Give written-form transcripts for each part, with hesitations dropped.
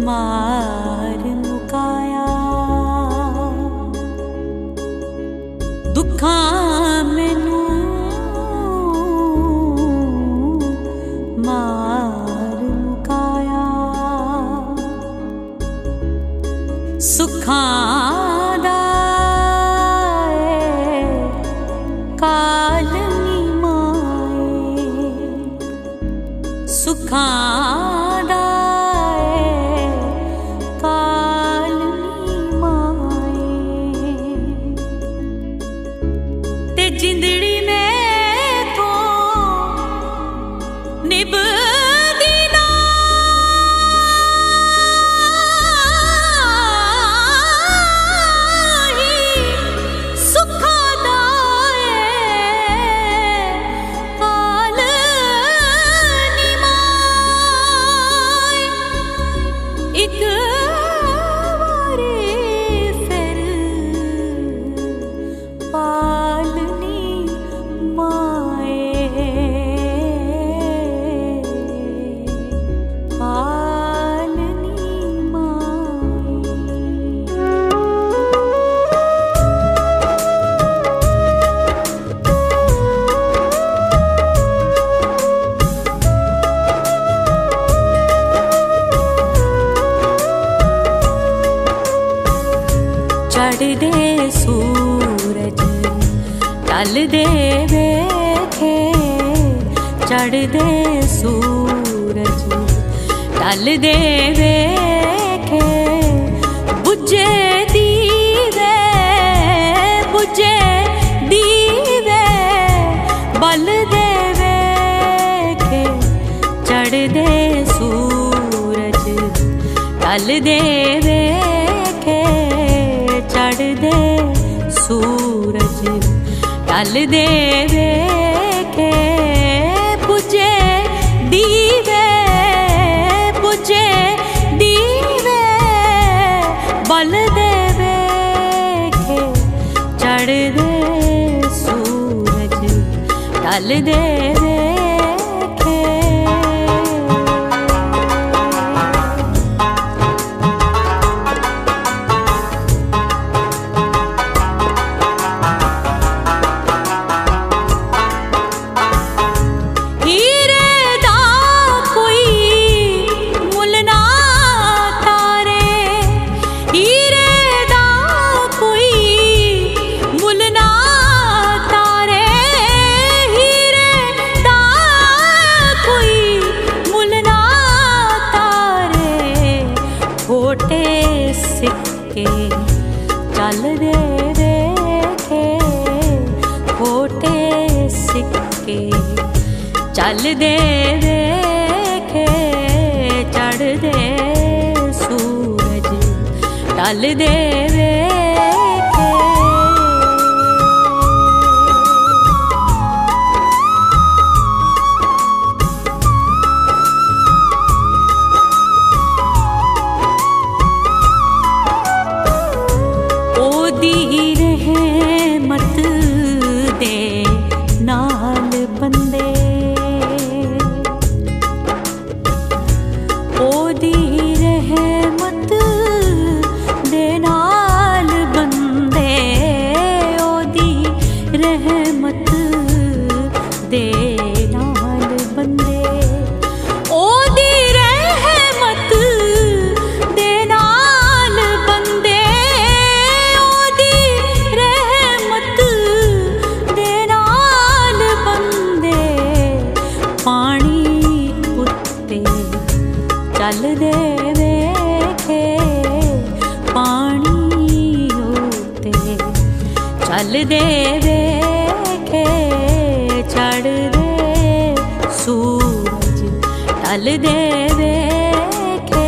मार मुकाया दुखां मैनू मार मुकाया सुखां दा काल नी माए सुखां चढ़दे सूरज ढलदे वेखे चढ़दे सूरज ढलदे वेखे बुझे दीवे बलदे वेखे चढ़दे सूरज ढलदे वेखे चढ़दे सूरज ढलदे वेखे बुझे दीवे बलदे वेखे चढ़दे सूरज ढलदे वेखे चलदे वेखे खोटे सिक्के चलदे वेखे चढ़दे सूरज ढलदे वेखे रहमत दे नाल बंदे ओदी रहमत दे नाल बंदे ओदी रहमत दे नाल बंदे ओदी रहमत दे नाल बंदे चलदे वेखे पानी होते चलदे वेखे चढ़दे सूरज ढलदे वेखे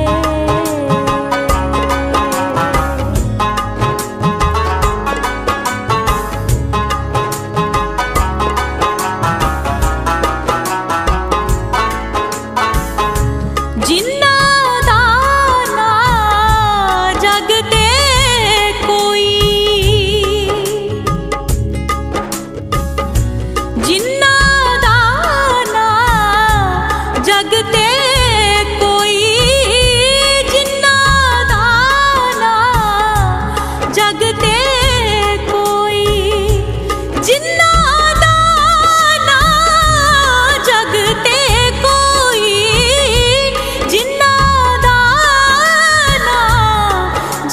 जिन्ना दा ना जगते कोई जिन्ना दा ना जगते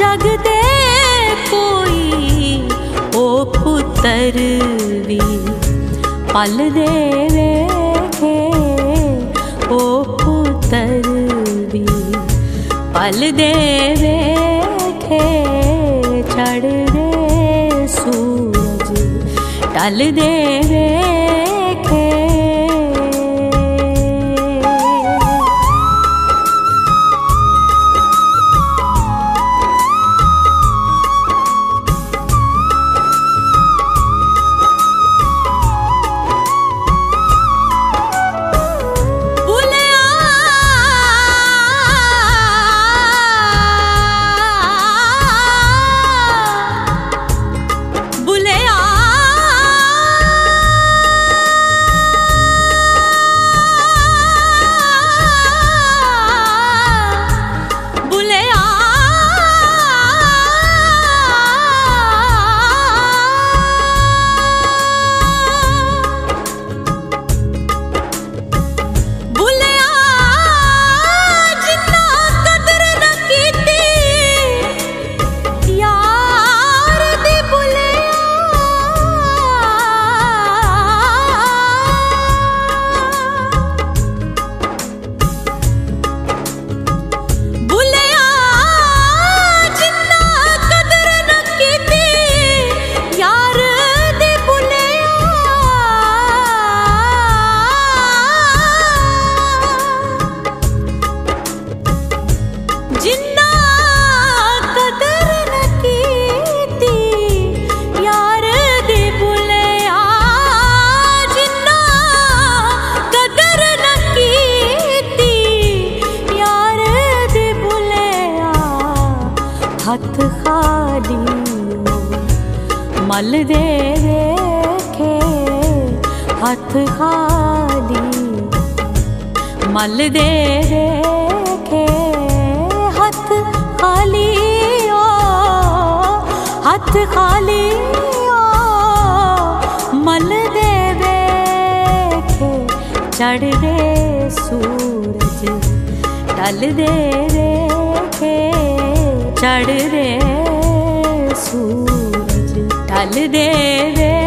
जगदे कोई ओ पुत्तर भी पल दे वेखे, ओ पुत्तर भी पल दे वेखे। चढ़दे सूरज ढलदे वेखे। हथ खाली मल दे वेखे, हथ खाली मल दे वेखे। हथ खाली ओ, हथ खाली ओ मल दे वेखे। चढ़दे सूरज ढलदे वेखे, चढ़दे सूरज ढलदे वेखे।